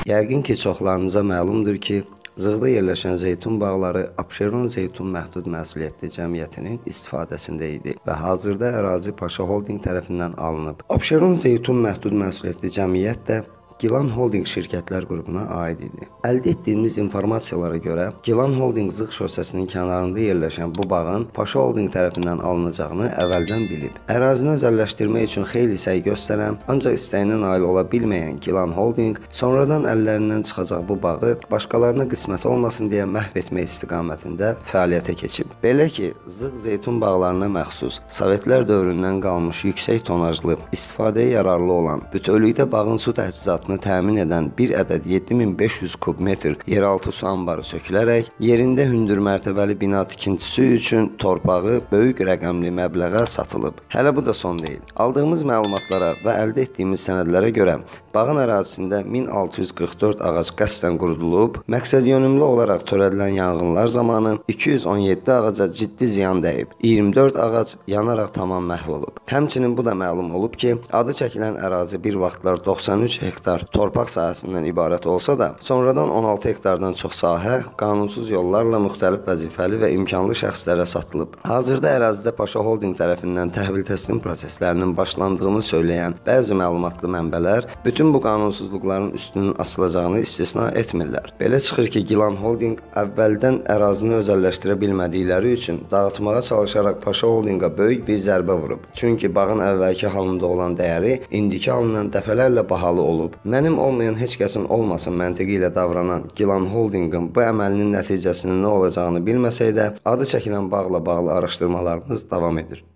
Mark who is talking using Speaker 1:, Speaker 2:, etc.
Speaker 1: Yəqin ki, çoxlarınıza məlumdur ki, Zığda yerləşən zeytun bağları Abşeron Zeytun Məhdud Məsuliyyətli Cəmiyyətinin istifadəsində idi və hazırda ərazi Paşa Holding tərəfindən alınıb. Abşeron Zeytun Məhdud Məsuliyyətli Cəmiyyət də Gilan Holding şirkətlər qrupuna aid idi. Əldə etdiyimiz informasiyalara görə Gilan Holding Zığ şosesinin kənarında yerləşən bu bağın Paşa Holding tərəfindən alınacağını əvvəldən bilib. Ərazini özəlləşdirmək üçün xeyli səy göstərən, ancaq istəyinə nail ola bilməyən Gilan Holding sonradan əllərindən çıxacaq bu bağı başqalarına qismət olmasın deyə məhv etmək istiqamətində fəaliyyətə keçib. Belə ki, Zığ zeytun bağlarına məxsus Sovetlər dövründən qalmış yüksək tonajlı, istifadəyə yararlı olan, bütövlükdə bağın su təchizatını təmin edən bir ədəd 7500 kub metr yeraltı su anbarı sökülərək, yerində hündür mərtəbəli bina tikintisi üçün torpağı böyük rəqəmli məbləğə satılıb. Hələ bu da son deyil. Aldığımız məlumatlara və əldə etdiyimiz sənədlərə görə bağın ərazisində 1644 ağac qəsdən qurudulub, məqsədyönümlü olaraq törədilən yanğınlar zamanı 217 ağaca ciddi ziyan dəyib, 24 ağac yanaraq tamam məhv olub. Həmçinin bu da məlum olub ki, adı çəkilən ərazi bir vaxtlar 93 hektar torpaq sahəsindən ibarət olsa da, sonradan 16 hektardan çox sahə qanunsuz yollarla müxtəlif vəzifəli və imkanlı şəxslərə satılıb. Hazırda ərazidə Paşa Holding tərəfindən təhvil təslim proseslərinin başlandığını söyləyən bəzi məlumatlı mənbələr bütün bu qanunsuzluqların üstünün açılacağını istisna etmirlər. Belə çıxır ki, Gilan Holding əvvəldən ərazini özəlləşdirə bilmədikləri üçün dağıtmağa çalışaraq Paşa Holdinga böyük bir zərbə vurub. Çünki bağın əvvəlki halında olan dəyəri indiki halından dəfələrlə bahalı olub. Mənim olmayan heç kəsin olmasın məntiqi ilə davranan Gilan Holdingin bu əməlinin nəticəsinin nə olacağını bilməsək də, adı çəkilən bağla bağlı araşdırmalarımız davam edir.